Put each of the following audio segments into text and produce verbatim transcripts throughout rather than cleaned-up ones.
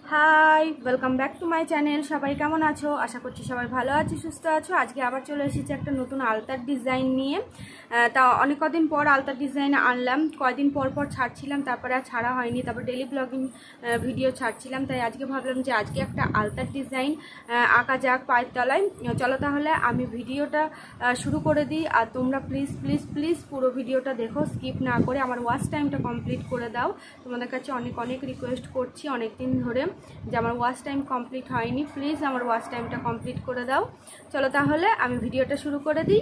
High welcome back to my channel. সবাই কেমন আছো? আশা করছি সবাই ভালো আছো, সুস্থ আছো। আজকে আবার চলে এসেছি একটা নতুন আলতার ডিজাইন নিয়ে। তা অনেক কদিন পর আলতার ডিজাইন আনলাম, কয়দিন পর পর ছাড়ছিলাম, তারপরে আর ছাড়া হয়নি। তারপর ডেলি ব্লগিং ভিডিও ছাড়ছিলাম, তাই আজকে ভাবলাম যে আজকে একটা আলতার ডিজাইন আঁকা যাক পায়ের তলায়। চলো তাহলে আমি ভিডিওটা শুরু করে দিই, আর তোমরা প্লিজ প্লিজ প্লিজ পুরো ভিডিওটা দেখো, স্কিপ না করে আমার ওয়াচ টাইমটা কমপ্লিট করে দাও। তোমাদের কাছে অনেক অনেক রিকোয়েস্ট করছি অনেক দিন ধরে যে আমার ওয়াচ টাইম কমপ্লিট হয়নি, প্লিজ আমার ওয়াচ টাইমটা কমপ্লিট করে দাও। চলো তাহলে আমি ভিডিওটা শুরু করে দিই।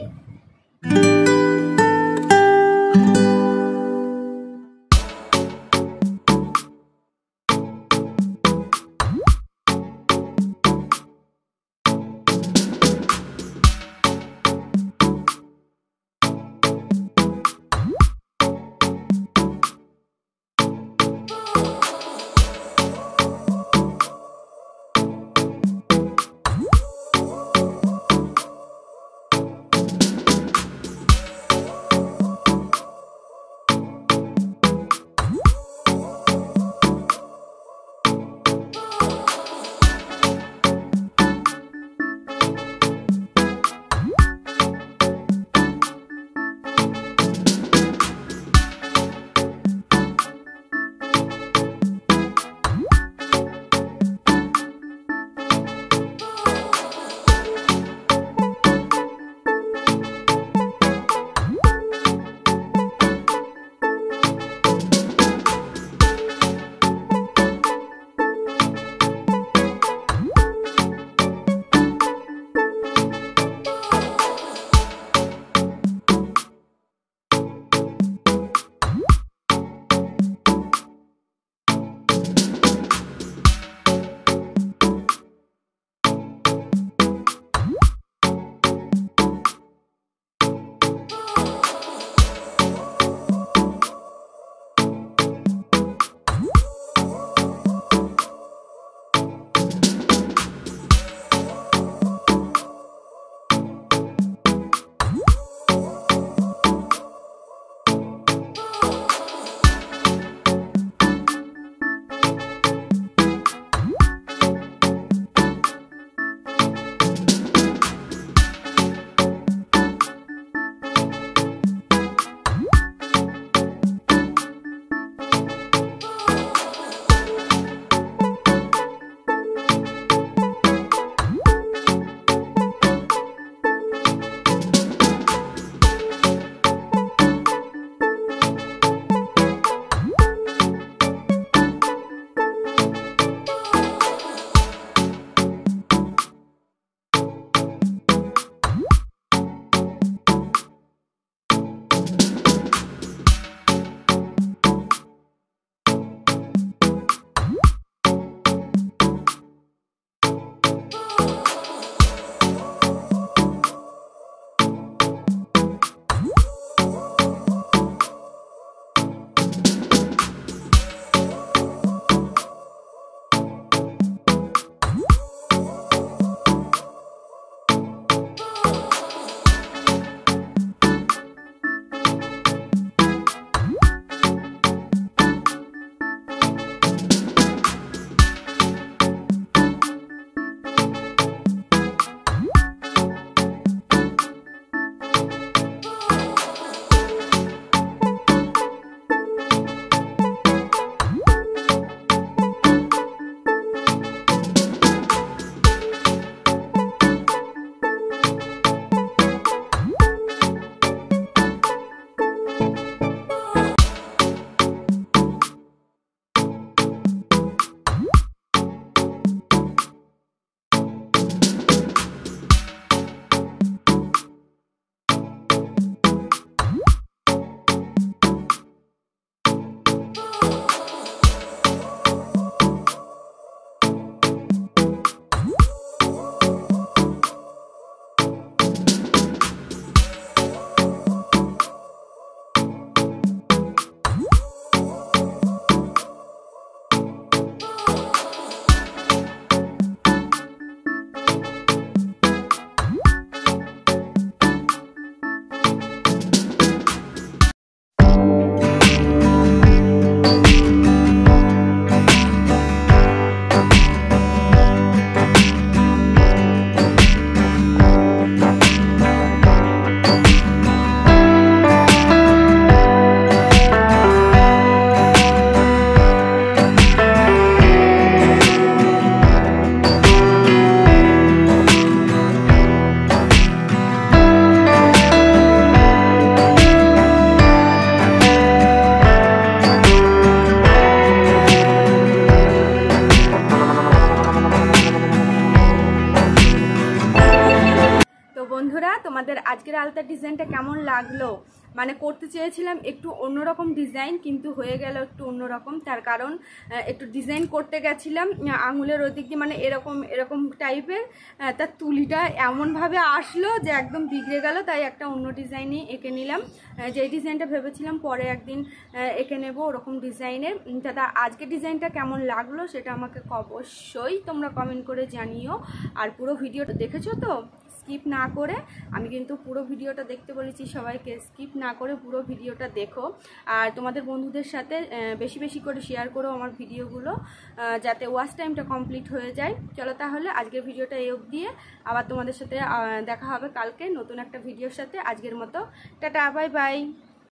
তোমাদের আজকের আলতার ডিজাইনটা কেমন লাগলো। মানে করতে চেয়েছিলাম একটু অন্যরকম ডিজাইন, কিন্তু হয়ে গেল একটু অন্যরকম। তার কারণ একটু ডিজাইন করতে গেছিলাম আঙুলের ওদিক দিয়ে, মানে এরকম এরকম টাইপের, তার তুলিটা এমনভাবে আসলো যে একদম বিগড়ে গেল। তাই একটা অন্য ডিজাইনে এঁকে নিলাম, যেই ডিজাইনটা ভেবেছিলাম পরে একদিন এঁকে নেব ওরকম ডিজাইনের। দাদা আজকের ডিজাইনটা কেমন লাগলো সেটা আমাকে অবশ্যই তোমরা কমেন্ট করে জানিও। আর পুরো ভিডিওটা দেখেছো তো, স্কিপ না করে, আমি কিন্তু পুরো ভিডিওটা দেখতে বলেছি সবাইকে, স্কিপ না করে পুরো ভিডিওটা দেখো। আর তোমাদের বন্ধুদের সাথে বেশি বেশি করে শেয়ার করো আমার ভিডিওগুলো, যাতে ওয়াচ টাইমটা কমপ্লিট হয়ে যায়। চলো তাহলে আজকের ভিডিওটা এই অবধি, আবার তোমাদের সাথে দেখা হবে কালকে নতুন একটা ভিডিওর সাথে। আজকের মতো টাটা, বাই বাই।